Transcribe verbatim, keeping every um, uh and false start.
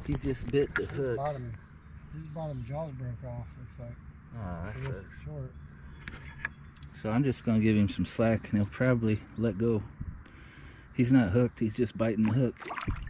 He's just bit the his hook. Bottom, his bottom jaws broke off, looks like. Oh, that It was sucks. short. So I'm just going to give him some slack and he'll probably let go. He's not hooked, he's just biting the hook.